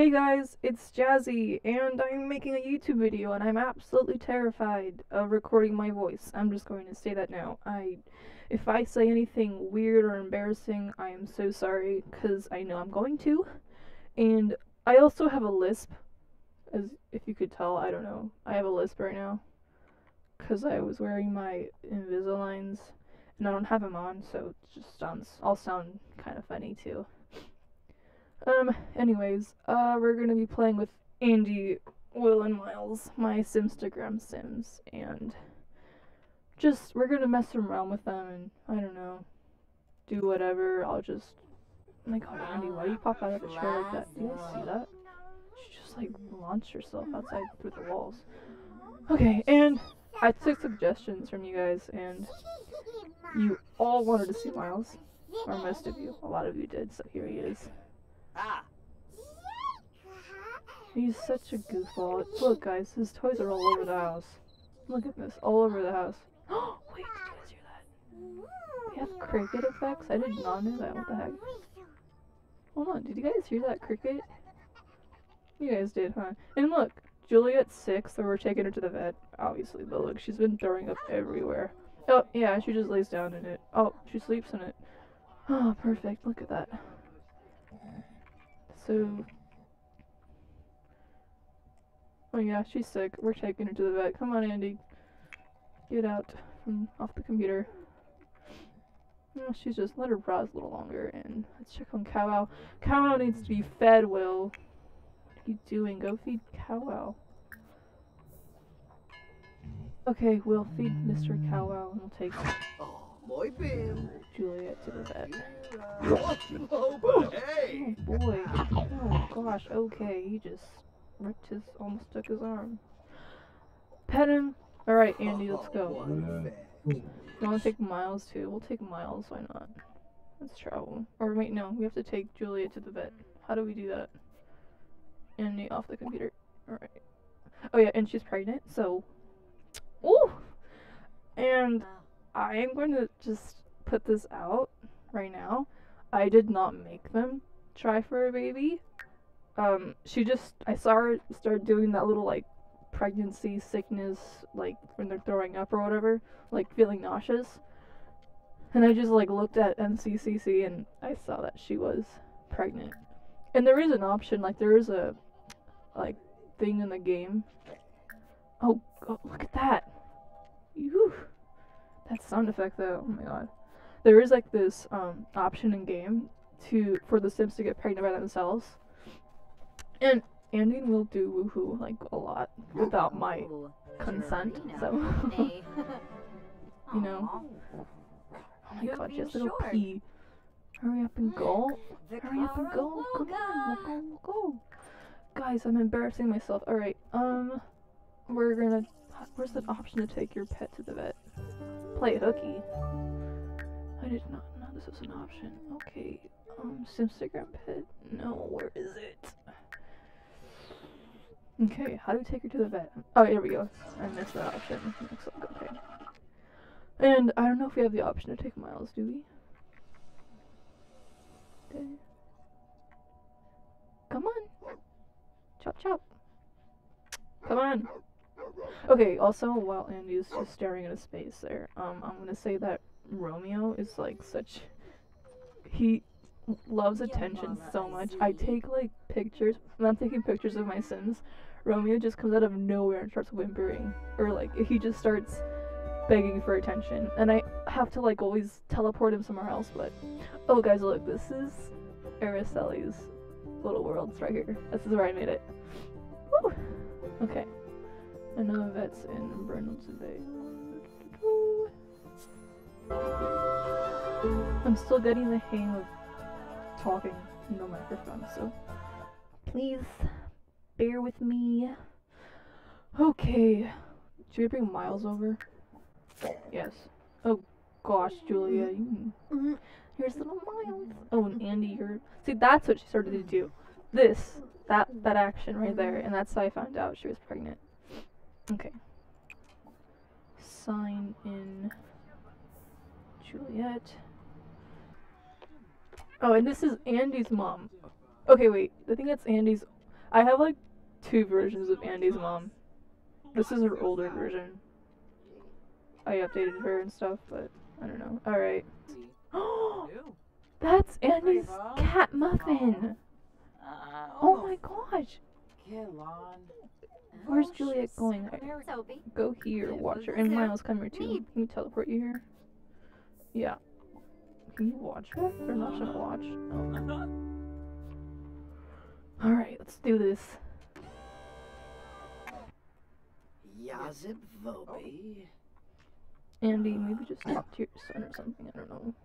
Hey guys, it's Jazzy, and I'm making a YouTube video, and I'm absolutely terrified of recording my voice. I'm just going to say that now. If I say anything weird or embarrassing, I am so sorry, because I know I'm going to. And I also have a lisp, as if you could tell, I don't know. I have a lisp right now, because I was wearing my Invisaligns, and I don't have them on, so it just I'll sound kind of funny too. Anyways, we're gonna be playing with Andy, Will, and Miles, my Simstagram Sims, and we're gonna mess around with them, and I don't know, do whatever. Oh my god, Andy, why do you pop out of the chair like that? Do you guys see that? She just, launched herself outside through the walls. Okay, and I took suggestions from you guys, and you all wanted to see Miles, or most of you, a lot of you did, so here he is. He's such a goofball. Look, guys, his toys are all over the house. Look at this, all over the house. Oh, wait, did you guys hear that? They have cricket effects? I did not know that. What the heck? Hold on, did you guys hear that cricket? You guys did, huh? And look, Juliet's 6, so we're taking her to the vet, obviously, but look, she's been throwing up everywhere. Oh, yeah, she just lays down in it. Oh, she sleeps in it. Oh, perfect, look at that. So, oh yeah, she's sick. We're taking her to the vet. Come on, Andy. Get out from off the computer. No, she's just, let her browse a little longer, and let's check on Cow Wow. Cow Wow needs to be fed, Will. What are you doing? Go feed Cow Wow. Okay, we'll feed Mr. Cow Wow, and we'll take Juliet to the vet. Oh boy. Oh gosh, okay, he just almost took his arm. Pet him. Alright, Andy, let's go. You wanna take Miles too? We'll take Miles, why not? Let's travel. Or wait, no, we have to take Juliet to the vet. How do we do that? Andy, off the computer. Alright. Oh yeah, and she's pregnant, so... Ooh! And I am going to just put this out right now. I did not make them try for a baby. I saw her start doing that little, pregnancy sickness, when they're throwing up or whatever, feeling nauseous. And I just, looked at NCCC and I saw that she was pregnant. And there is an option, there is a, thing in the game. Oh, look at that! Ew. That sound effect, though, oh my god. There is, this, option in game for the Sims to get pregnant by themselves. And Andy will do woohoo, a lot, without my consent, so, you know. Oh my god, just little pee. Hurry up and go. Hurry up and go. Come on, we'll go. Guys, I'm embarrassing myself. Alright, where's the option to take your pet to the vet? Play hooky. I did not know this was an option. Okay, Simstagram pet. No, where is it? Okay, how do we take her to the vet? Oh, here we go. I missed that option. Looks like okay. And I don't know if we have the option to take Miles, do we? Okay. Come on. Chop chop. Come on. Okay, also, while Andy is just staring into space there, I'm gonna say that Romeo is he loves attention so much. I take pictures, when I'm taking pictures of my Sims, Romeo just comes out of nowhere and starts whimpering, or he just starts begging for attention, and I have to always teleport him somewhere else. But oh guys, look, this is Araceli's little worlds right here. This is where I made it. Woo! Okay, I know the vet's in Brindleton Bay. I'm still getting the hang of talking in the microphone, so please bear with me. Okay, should we bring Miles over? Yes. Oh gosh, Julia, here's little Miles. Oh, and Andy, see, that's what she started to do. That action right there, and that's how I found out she was pregnant. Okay. Sign in Juliet. Oh, and this is Andy's mom. Okay, wait. I think that's Andy's I have like 2 versions of Andy's mom. This is her older version. I updated her and stuff, but I don't know. Alright. That's Andy's cat muffin! Oh my gosh! Where's Juliet going? Go here, watch her. And Miles, come here too. Can we teleport you here? Yeah. Can you watch her? Or not gonna watch? Oh. Alright, let's do this. Andy, maybe just talk to your son or something, I don't know.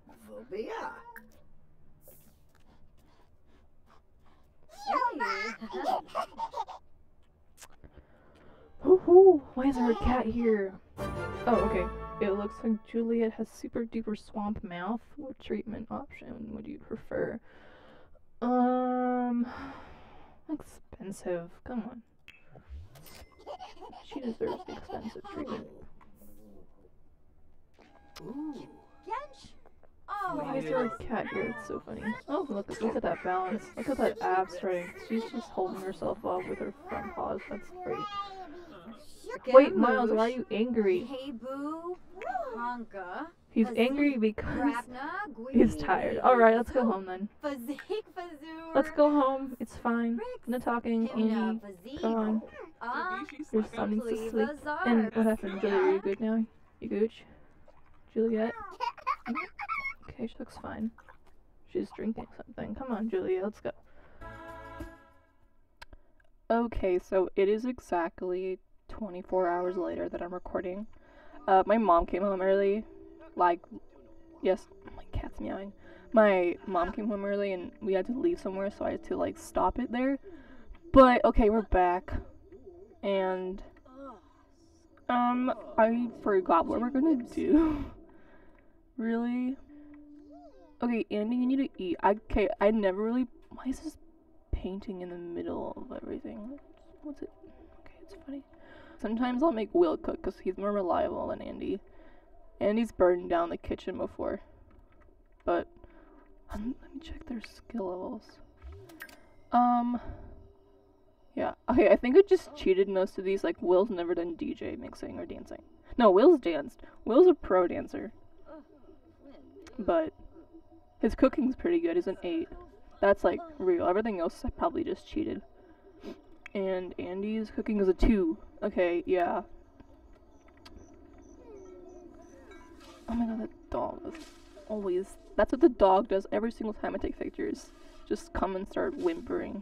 Woohoo! Why is there a cat here? Oh, okay. It looks like Juliet has super duper swamp mouth. What treatment option would you prefer? Expensive. Come on. She deserves the expensive treatment. Why is there a cat here? It's so funny. Oh, look at that balance. Look at that ab strength. She's just holding herself up with her front paws. That's great. Wait, Miles, why are you angry? He's angry because he's tired. Alright, let's go home then. Let's go home. It's fine. No talking. Andy, come on. Your son needs to sleep. And what happened? Juliet, are you good now? You gooch? Juliet? Okay, she looks fine. She's drinking something. Come on, Juliet, let's go. Okay, so it is exactly 24 hours later that I'm recording. My mom came home early. Like, yes, my cat's meowing. My mom came home early and we had to leave somewhere, so I had to, like, stop it there. But, okay, we're back. And, I forgot what we're gonna do. Really? Okay, Andy, you need to eat. Okay, I never really... Why is this painting in the middle of everything? What's it? Okay, it's funny. Sometimes I'll make Will cook because he's more reliable than Andy. Andy's burned down the kitchen before. But, let me check their skill levels. Yeah. Okay, I think I just cheated most of these. Like, Will's never done DJ mixing or dancing. No, Will's danced. Will's a pro dancer. But his cooking's pretty good. He's an 8. That's like real. Everything else I probably just cheated. And Andy's cooking is a 2. Okay, yeah. Oh my god, that dog is always... That's what the dog does every single time I take pictures. Just come and start whimpering.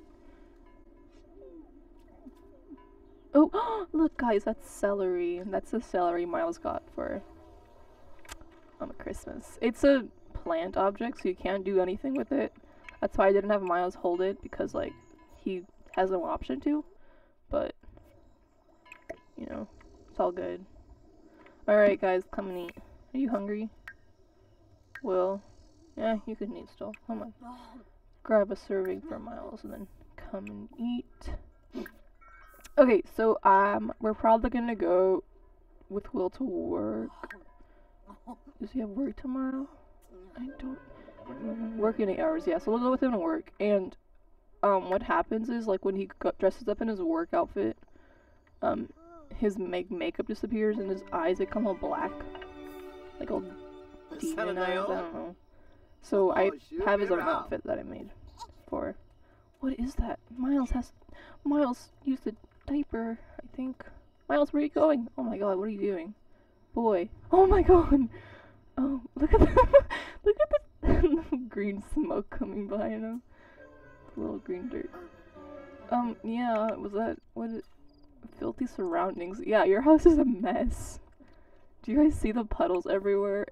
Oh, look guys, that's celery. That's the celery Miles got for Christmas. It's a plant object, so you can't do anything with it. That's why I didn't have Miles hold it, because like he has no option to. But you know, it's all good. Alright guys, come and eat. Are you hungry? Will? Yeah, you can eat still. Come on. Grab a serving for Miles and then come and eat. Okay, so we're probably gonna go with Will to work. Does he have work tomorrow? I don't... Working 8 hours, yeah, so we'll go with him to work. And, what happens is, like, when he dresses up in his work outfit, his makeup disappears and his eyes become all black. Like, all demon eyes, I don't know. So, I have his own outfit that I made for... What is that? Miles used a diaper, I think. Miles, where are you going? Oh my god, what are you doing? Boy. Oh my god! Oh, look at the look at the green smoke coming behind him. Little green dirt. Yeah, was that filthy surroundings? Yeah, your house is a mess. Do you guys see the puddles everywhere?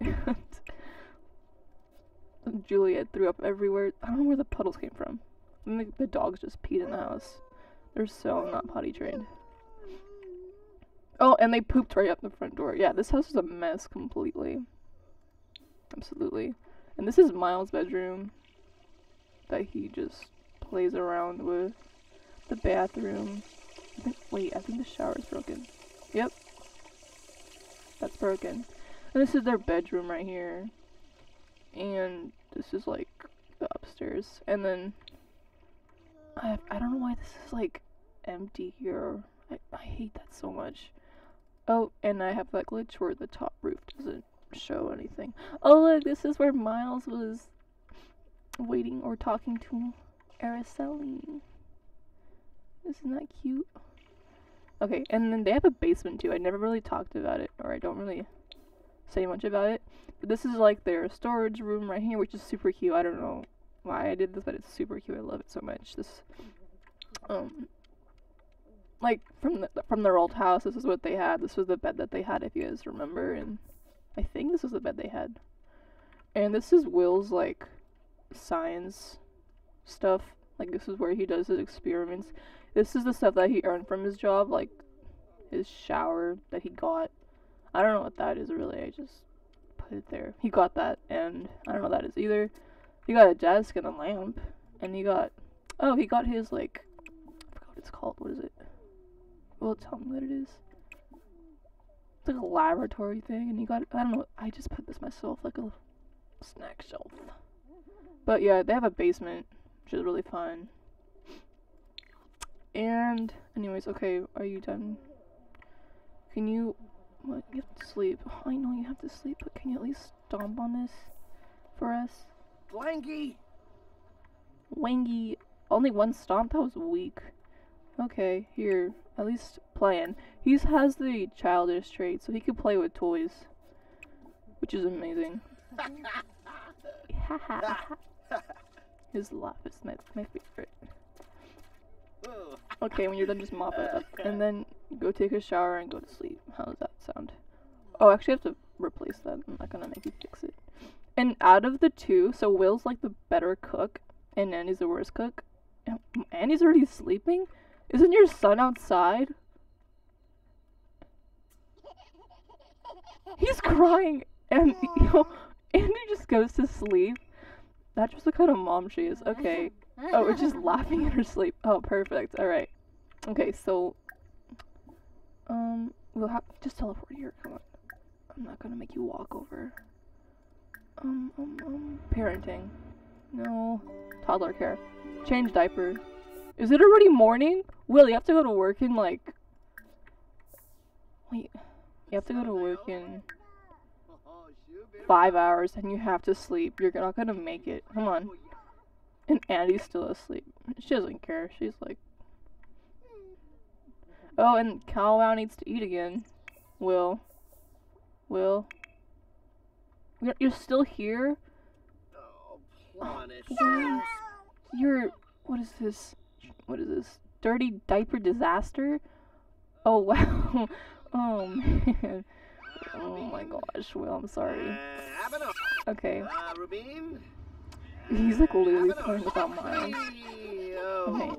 And Juliet threw up everywhere. I don't know where the puddles came from. I think the dogs just peed in the house. They're so not potty trained. Oh, and they pooped right up the front door. Yeah, this house is a mess completely. Absolutely. And this is Miles' bedroom that he just plays around with. The bathroom. I think the shower's broken. Yep. That's broken. And this is their bedroom right here. And this is like the upstairs. And then I don't know why this is like empty here. I hate that so much. Oh, and I have that glitch where the top roof doesn't show anything. Oh look, this is where Miles was waiting or talking to Araceli. Isn't that cute? Okay, and then they have a basement too. I never really talked about it, or I don't really say much about it. But this is like their storage room right here, which is super cute. I don't know why I did this, but it's super cute. I love it so much. This, like from their old house, this is what they had. This was the bed that they had, if you guys remember, and I think this was the bed they had. And this is Will's like science stuff. Like this is where he does his experiments. This is the stuff that he earned from his job, like his shower that he got. I don't know what that is really. I just put it there. He got that, and I don't know what that is either. He got a desk and a lamp, and he got he got his like I forgot what it's called. What is it? Well, tell me what it is. It's like a laboratory thing, and he got I don't know. I just put this myself, like a snack shelf. But yeah, they have a basement, which is really fun. And anyways, okay, are you done? Can you what? You have to sleep. Oh, I know you have to sleep, but can you at least stomp on this for us? Blanky! Wangy. Only one stomp? That was weak. Okay, here. At least playing. He has the childish trait, so he can play with toys. Which is amazing. His laugh is my favorite. Okay, when you're done, just mop it up. And then go take a shower and go to sleep. How does that sound? Oh, actually I have to replace that. I'm not gonna make you fix it. And out of the two, so Will's like the better cook, and Andy's the worst cook. Andy's already sleeping? Isn't your son outside? He's crying, and Andy just goes to sleep. That's just the kind of mom she is. Okay. Oh, we're just laughing in her sleep. Oh, perfect. Alright. Okay, so we'll have just teleport here. Come on. I'm not gonna make you walk over. Parenting. No. Toddler care. Change diaper. Is it already morning? Will, you have to go to work in like... Wait. You have to go to work in 5 hours and you have to sleep. You're not gonna make it. Come on. And Andy's still asleep. She doesn't care. She's like... Oh, and ANYWHO needs to eat again. Will. You're still here? Oh, you're... What is this? What is this? Dirty diaper disaster? Oh, wow. Oh, man. Oh, my gosh. Will, I'm sorry. Okay. He's like literally playing without Miles. Okay,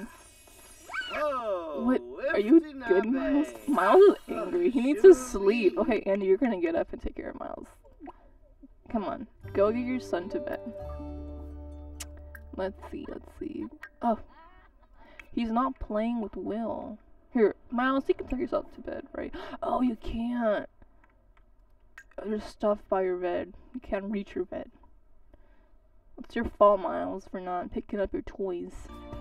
what? Are you good, Miles? Miles is angry. He needs to sleep. Okay, Andy, you're gonna get up and take care of Miles. Come on. Go get your son to bed. Let's see. Oh. He's not playing with Will. Here, Miles, you can tuck yourself to bed, right? Oh, you can't. There's stuff by your bed. You can't reach your bed. It's your fault, Miles, for not picking up your toys.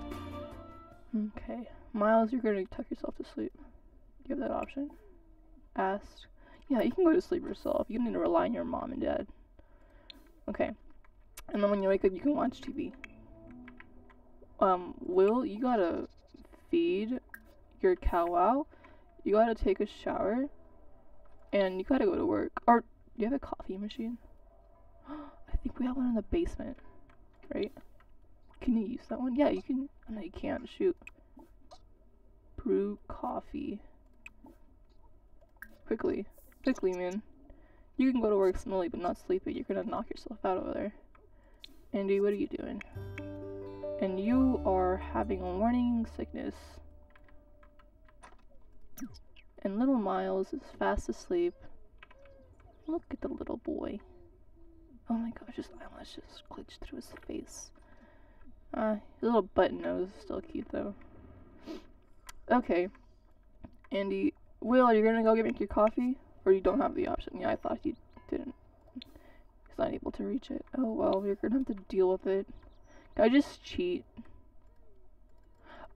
Okay. Miles, you're gonna tuck yourself to sleep. Do you have that option? Asked. Yeah, you can go to sleep yourself. You don't need to rely on your mom and dad. Okay. And then when you wake up, you can watch TV. Will, you gotta feed your ANYWHO. You gotta take a shower. And you gotta go to work. Or, do you have a coffee machine? I think we have one in the basement. Right? Can you use that one? Yeah, you can. Oh, no, you can't. Shoot. Brew coffee. Quickly, man. You can go to work smelly but not sleepy. You're gonna knock yourself out over there. Andy, what are you doing? And you are having a morning sickness. And little Miles is fast asleep. Look at the little boy. Oh my gosh, his eyelash just glitched through his face. His little button nose is still cute though. Okay. Andy, Will, are you gonna go make your coffee? Or you don't have the option? Yeah, I thought you didn't. He's not able to reach it. Oh well, you're gonna have to deal with it. Can I just cheat?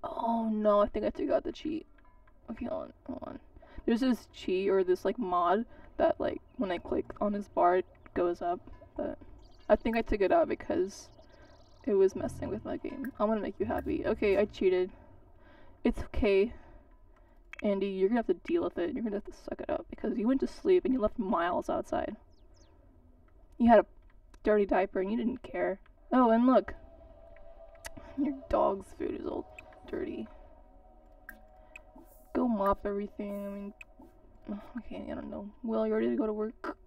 Oh no, I think I took out the cheat. Okay, hold on. There's this cheat or this like mod that like when I click on his bar it goes up, but I think I took it out because it was messing with my game. I'm gonna make you happy. Okay, I cheated. It's okay. Andy, you're gonna have to deal with it. You're gonna have to suck it up because you went to sleep and you left Miles outside. You had a dirty diaper and you didn't care. Oh, and look. Your dog's food is all dirty. Go mop everything. I mean, okay, I don't know. Will, you ready to go to work?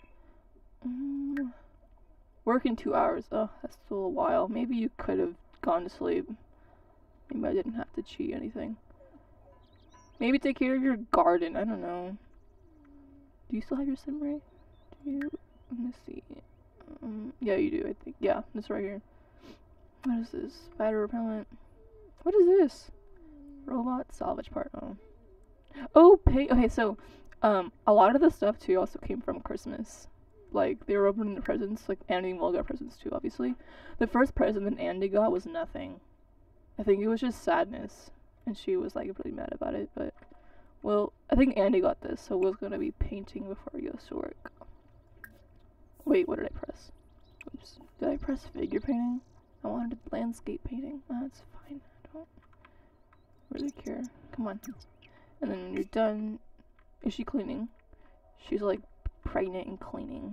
Work in 2 hours. Oh, that's still a while. Maybe you could have gone to sleep. Maybe I didn't have to cheat anything. Maybe take care of your garden. I don't know. Do you still have your sim ray? Do you? Let me see. Yeah, you do, I think. Yeah, it's right here. What is this? Spider repellent. What is this? Robot salvage part. Oh, okay, so, a lot of the stuff, too, also came from Christmas. Like, they were opening the presents. Like, Andy and Will got presents, too, obviously. The first present that Andy got was nothing. I think it was just sadness. And she was, like, really mad about it, but... Well, I think Andy got this, so Will's gonna be painting before he goes to work. Wait, what did I press? Oops. Did I press figure painting? I wanted landscape painting. That's fine. I don't really care. Come on. And then when you're done... Is she cleaning? She's, like, pregnant and cleaning.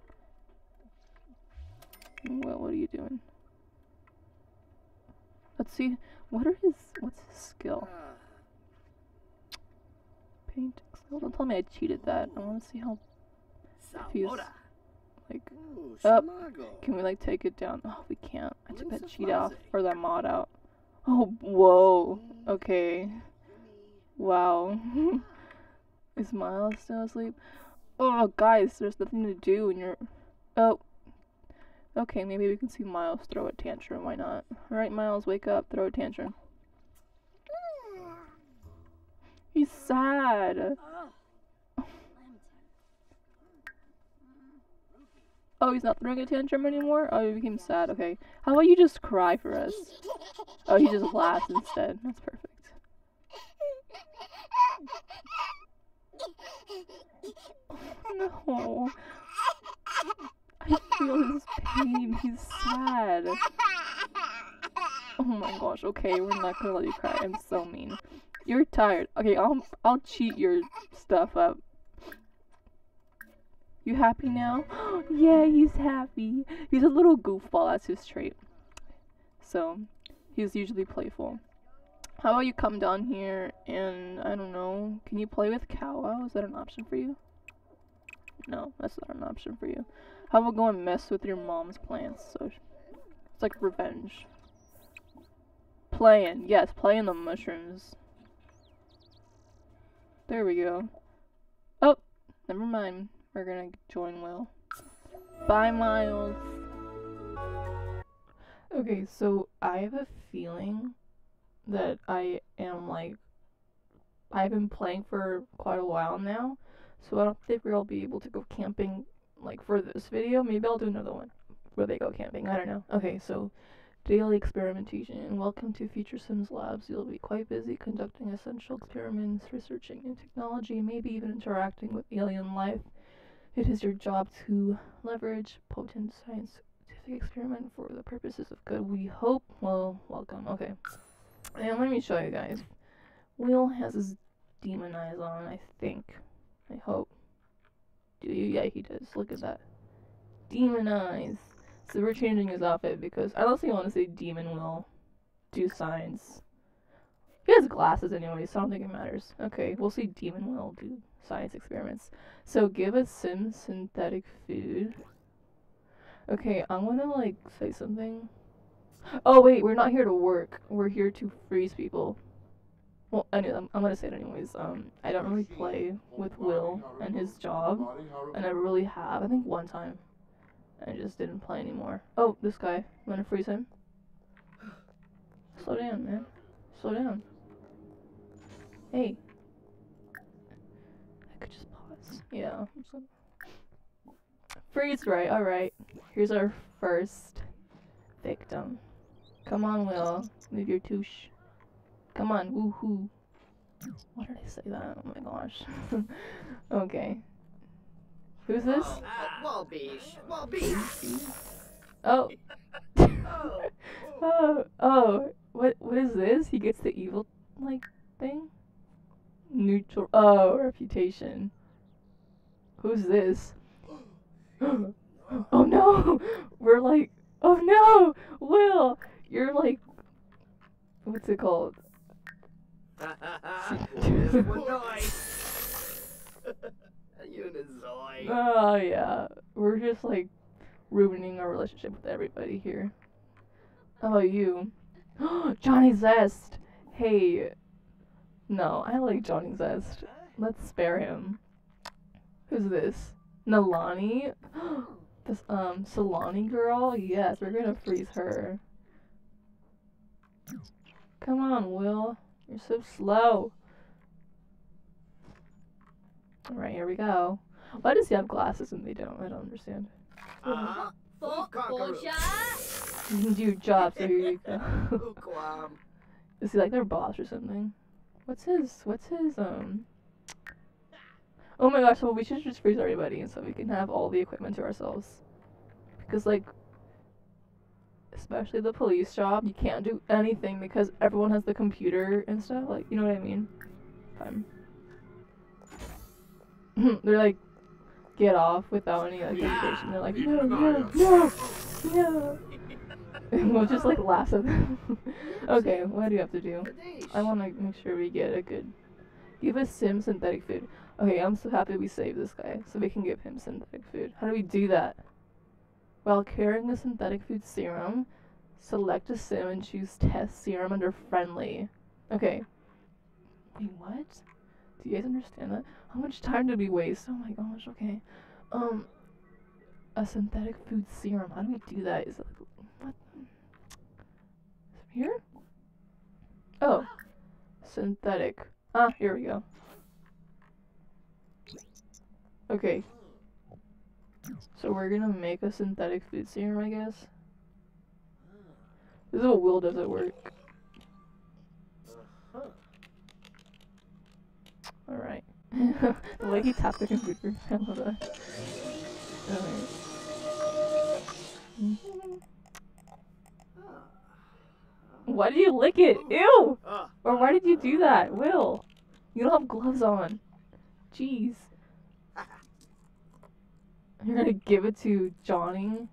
Well, what are you doing? Let's see. What's his skill? Paint. Don't tell me I cheated that. I want to see how. If he's like up. Can we like take it down? Oh, we can't. I took that cheat off or that mod out. Oh, whoa. Okay. Wow. Is Miles still asleep? Oh, guys, there's nothing to do when you're. Oh. Okay, maybe we can see Miles throw a tantrum. Why not? Alright, Miles, wake up. Throw a tantrum. He's sad. Oh, he's not throwing a tantrum anymore? Oh, he became sad. Okay. How about you just cry for us? Oh, he just laughs instead. That's perfect. No. I feel his pain. He's sad. Oh my gosh. Okay, we're not gonna let you cry. I'm so mean. You're tired. Okay, I'll cheat your stuff up. You happy now? Yeah, he's happy. He's a little goofball. That's his trait. So, he's usually playful. How about you come down here and, I don't know, can you play with Cow? Is that an option for you? No, that's not an option for you. How about go and mess with your mom's plants? So, it's like revenge. Playing. Yes, playing the mushrooms. There we go. Oh, never mind. We're gonna join Will. Bye, Miles. Okay, so I have a feeling that I am like... I've been playing for quite a while now, so I don't think we'll be able to go camping like for this video. Maybe I'll do another one where they go camping. I don't know. Okay, so daily experimentation. Welcome to Future Sims Labs. You'll be quite busy conducting essential experiments, researching new technology, maybe even interacting with alien life. It is your job to leverage potent scientific experiment for the purposes of good. We hope. Well, welcome. Okay. And let me show you guys. Will has his demon eyes on, I think. I hope. Do you? Yeah, he does. Look at that. Demon eyes. So we're changing his outfit because I don't think I want to say Demon Will do science. He has glasses anyway, so I don't think it matters. Okay, we'll see Demon Will do science experiments. So give us Sim synthetic food. Okay, I'm gonna like say something. Oh wait, we're not here to work. We're here to freeze people. Well, anyway, I'm gonna say it anyways. I don't really play with Will and his job. I never really have. I think one time. I just didn't play anymore. Oh, this guy. I'm gonna freeze him. Slow down, man. Slow down. Hey. I could just pause. Yeah. Freeze right, alright. Here's our first victim. Come on, Will. Move your touche. Come on, woohoo. Why did I say that? Oh my gosh. Okay. Who's this? Oh. Oh. What is this? He gets the evil, like, thing? Neutral. Oh, reputation. Who's this? Oh no! We're like, oh no! Will! You're like, what's it called? Oh yeah. We're just like ruining our relationship with everybody here. How about you? Johnny Zest! Hey. No, I like Johnny Zest. Let's spare him. Who's this? Nalani? This, Solani girl? Yes, we're gonna freeze her. Come on, Will. You're so slow. Alright, here we go. Why does he have glasses and they don't? I don't understand. You can do your job, so here you go. Is he like their boss or something? What's his, Oh my gosh, well we should just freeze everybody so we can have all the equipment to ourselves. Because like, especially the police job, you can't do anything because everyone has the computer and stuff, like, you know what I mean? They're like, get off without any like information. They're like, no. We'll just like laugh at them. Okay, what do you have to do? I want to make sure we get a good... Give a sim synthetic food. Okay, I'm so happy we saved this guy, so we can give him synthetic food. How do we do that? While carrying a synthetic food serum, select a sim and choose test serum under friendly. Okay. Wait, what? Do you guys understand that? How much time did we waste? Oh my gosh, okay. A synthetic food serum. How do we do that? Is it like, what? Here? Oh. Synthetic. Ah, here we go. Okay. So we're gonna make a synthetic food serum, I guess. This is what Will does at work. Alright. The way he tapped the computer. I love that. Alright. Why did you lick it? Ew! Or why did you do that? Will! You don't have gloves on. Jeez. You're gonna give it to Johnny?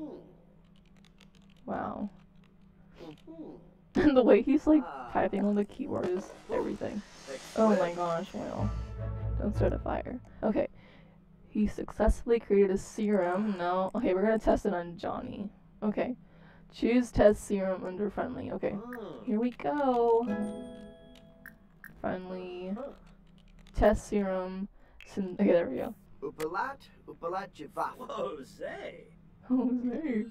Wow. And the way he's like typing on the keyboard is everything. Oh my gosh, Will. Don't start a fire. Okay. He successfully created a serum. No. Okay, we're gonna test it on Johnny. Okay. Choose test serum under friendly. Okay. Here we go. Friendly. Test serum. Okay, there we go. Upalat Java. Jose. Jose.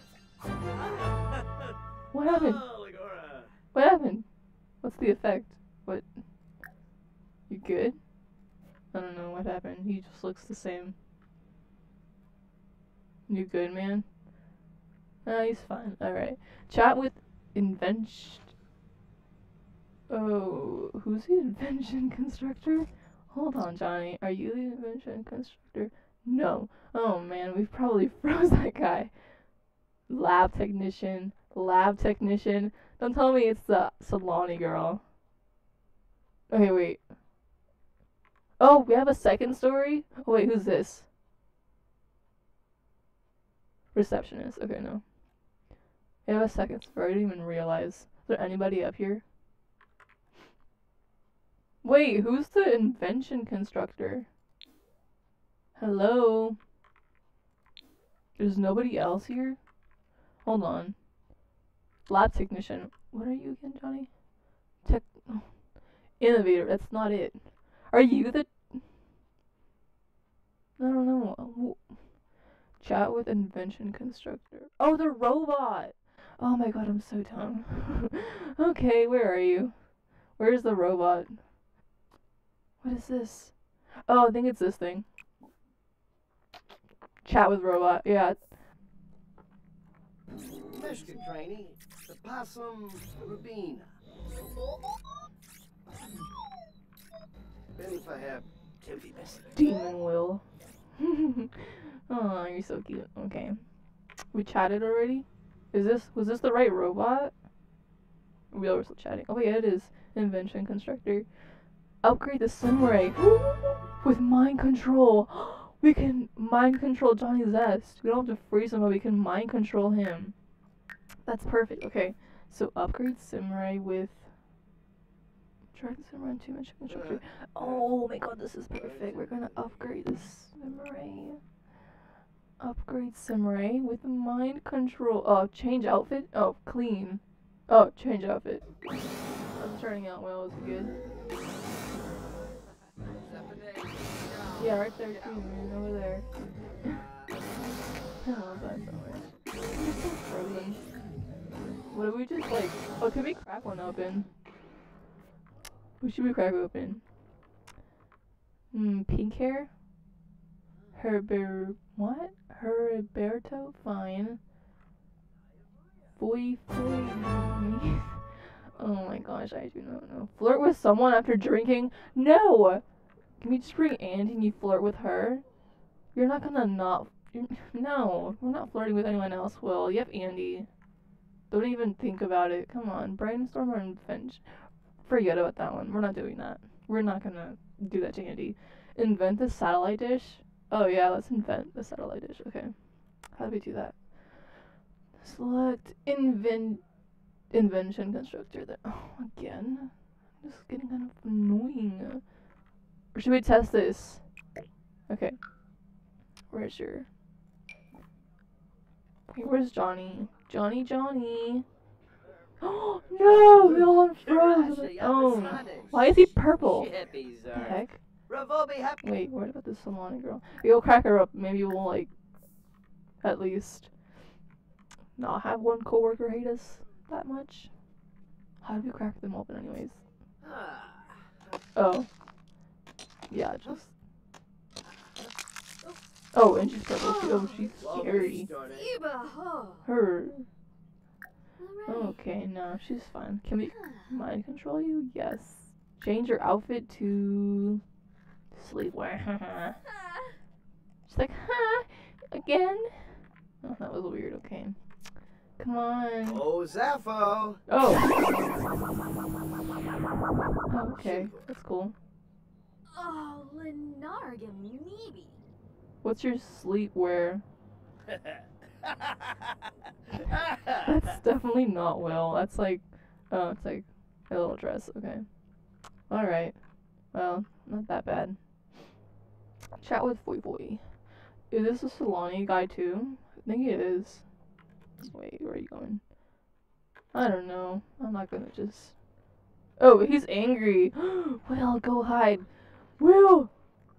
What happened? What happened? What's the effect? What? You good? I don't know what happened. He just looks the same. You good, man? Ah, he's fine. Alright. Chat with invention. Oh, who's the invention constructor? Hold on, Johnny. Are you the invention constructor? No. Oh man, we've probably froze that guy. Lab technician. Lab technician. Don't tell me it's the Solani girl. Okay, wait. Oh, we have a second story? Oh, wait, who's this? Receptionist. Okay, no. We have a second story. I didn't even realize. Is there anybody up here? Wait, who's the invention constructor? Hello? There's nobody else here? Hold on. Lab technician. What are you again, Johnny? Oh. Innovator. That's not it. Are you the... I don't know. Chat with invention constructor. Oh, the robot! Oh my god, I'm so dumb. Okay, where are you? Where's the robot? What is this? Oh, I think it's this thing. Chat with robot, yeah. Meshkin trainee, the possum Rubina. Benny for him. Timothy Bessie. Demon Will. Oh, you're so cute. Okay. We chatted already? Was this the right robot? We are still chatting. Oh yeah, it is. Invention constructor. Upgrade the Simray with mind control. We can mind control Johnny Zest. We don't have to freeze him, but we can mind control him. That's perfect. Okay, so upgrade Simray with. Drag the Simray into Invention constructor. Oh my god, this is perfect. We're gonna upgrade this Simray. Upgrade Simray with mind control. Oh, change outfit. Oh, clean. Oh, change outfit. That's turning out well. Is it good? Yeah, right there too, man. Over there. I love that so much. It's so frozen. What if we just like? Oh, could we crack one open? What should we crack open? Pink hair. What? Herberto, fine. Foy. Oh my gosh, I do not know. Flirt with someone after drinking? No! Can we just bring Andy and you flirt with her? You're not gonna not. No, we're not flirting with anyone else, Will. You have Andy. Don't even think about it. Come on, brainstorm or invent. Forget about that one. We're not doing that. We're not gonna do that to Andy. Invent the satellite dish? Oh yeah, let's invent the satellite dish. Okay. How do we do that? Select invention constructor. Oh, again? This is getting kind of annoying. Or should we test this? Okay. Where's your... Okay, where's Johnny? Johnny! Oh, no! We all froze! Oh, why is he purple? The heck? Wait, what about this Solani girl? We'll crack her up. Maybe we'll, like, at least not have one coworker hate us that much. How do we crack them open anyways? Oh. Yeah, just... Oh, and she's purple too. Oh, she's scary. Her. Okay, no, she's fine. Can we mind control you? Yes. Change your outfit to sleepwear. She's like, huh? Again? Oh, that was weird. Okay. Come on. Oh, Zaffo. Oh. Okay, that's cool. Oh, Lenarga maybe. What's your sleepwear? That's definitely not Will. That's like, oh, it's like a little dress. Okay. Alright. Well, not that bad. Chat with Foy. Is this a Solani guy too? I think it is. Wait, where are you going? I don't know. I'm not gonna just... Oh, he's angry. Will, go hide. Will!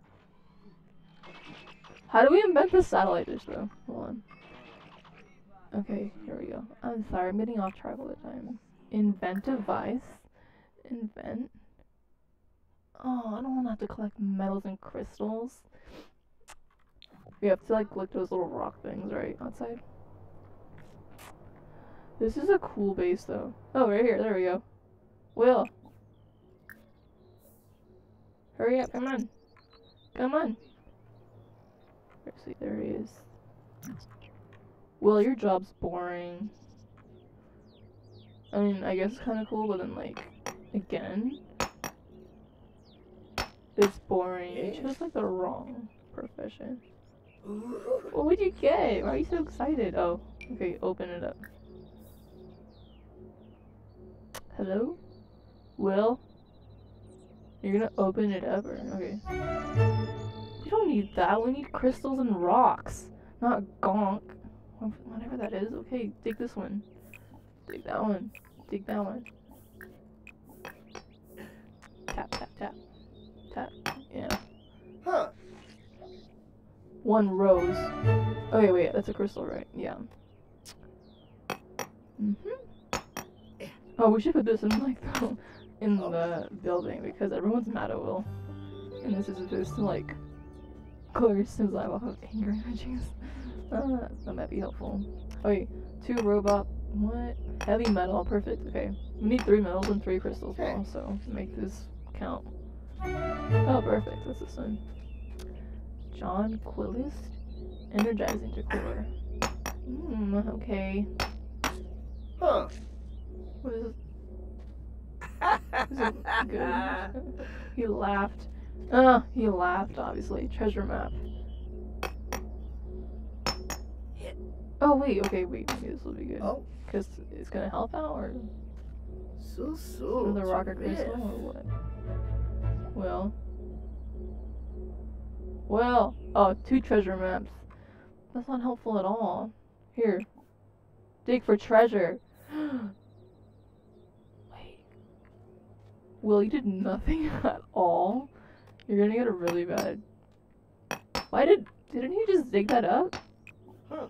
How do we invent the satellite dish though? Hold on. Okay, here we go. I'm sorry, I'm getting off track all the time. Invent device. Invent. Oh, I don't want to have to collect metals and crystals. We have to like collect those little rock things, right? Outside. This is a cool base though. Oh, right here. There we go. Will. Hurry up. Come on. Come on. Let's see. There he is. Will, your job's boring. I mean, I guess it's kind of cool, but then, like, again, it's boring. You chose, like, the wrong profession. What would you get? Why are you so excited? Oh, okay, open it up. Hello? Will? You're gonna open it up, or? Okay. We don't need that. We need crystals and rocks, not gonk. Whatever that is. Okay, take this one. Take that one. Take that one. Tap, tap, tap. Tap. Yeah. Huh. One rose. Okay, wait, that's a crystal, right? Yeah. Oh, we should put this in, like, in the building, because everyone's mad at Will. And this is supposed to, like, clear his level of anger and juice. That might be helpful. Okay, 2 robot What? Heavy metal, perfect, okay. We need 3 metals and 3 crystals Okay. now, so make this count. Oh, perfect, that's this one. John Quillist, energizing decor. Okay. Huh. What is this? Is it good? He laughed. He laughed, obviously. Treasure map. Oh, wait, okay, wait, maybe this will be good. Oh. Because it's gonna help out, or So. the rocker crystal, or what? Well, oh, 2 treasure maps. That's not helpful at all. Here. Dig for treasure. Wait. Will, you did nothing at all? You're gonna get a really bad... Didn't he just dig that up? Huh.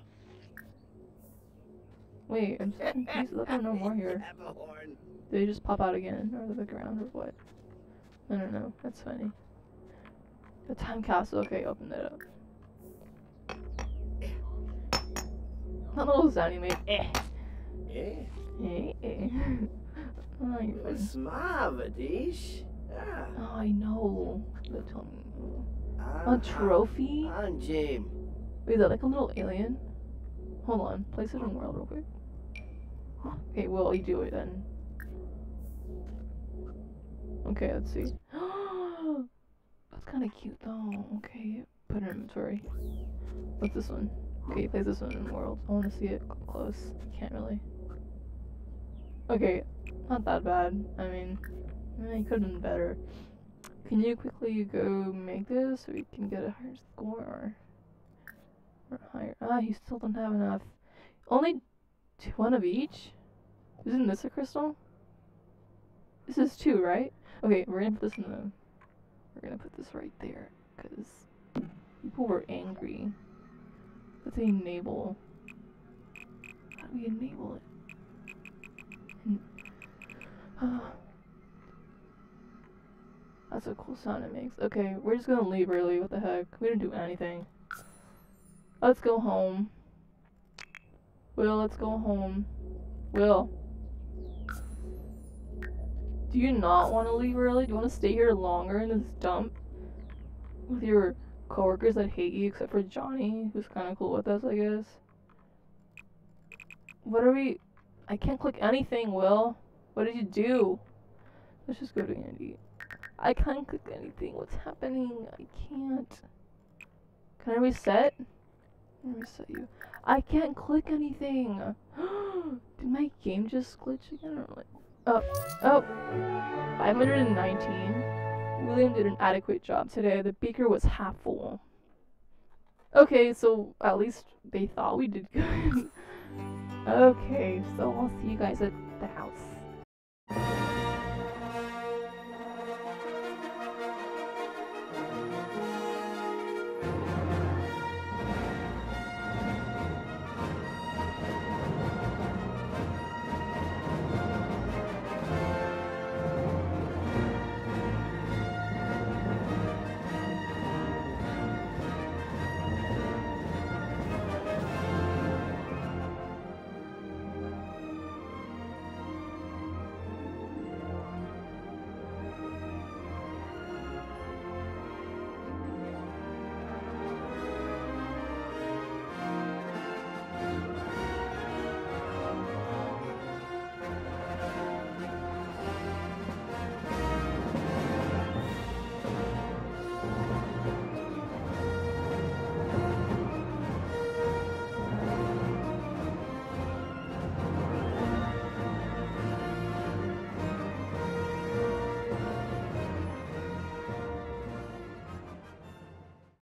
Wait, I'm just confused. Let me know more here. Have a horn. Did they just pop out again? Or the ground, or what? I don't know. That's funny. The time capsule. Okay, open that up. That little sound you made. Eh. Oh, you're funny. Smavadish. Ah. Oh, I know. Don't tell me. A trophy? On James. Wait, is that like a little alien? Hold on. Place it in world real quick. Okay, well, you do it then. Okay, let's see. That's kind of cute though. Okay, put in inventory. What's this one? Okay, place this one in world. I want to see it close. Can't really. Okay, not that bad. I mean, you could have been better. Can you quickly go make this so we can get a higher score or higher? Ah, you still don't have enough. Only 1 of each? Isn't this a crystal? This is 2, right? Okay, we're gonna put this in the... We're gonna put this right there, because people were angry. Let's enable... How do we enable it? That's a cool sound it makes. Okay, we're just gonna leave early. What the heck? We didn't do anything. Let's go home. Will, let's go home. Will. Do you not want to leave early? Do you want to stay here longer in this dump? With your coworkers that hate you, except for Johnny, who's kind of cool with us, I guess. What are we... I can't click anything, Will. What did you do? Let's just go to Andy. I can't click anything. What's happening? I can't. Can I reset? Let me reset you. I can't click anything. Did my game just glitch again? Or like, oh, 519. William did an adequate job today. The beaker was half full. Okay, so at least they thought we did good. Okay, so I'll see you guys at the house.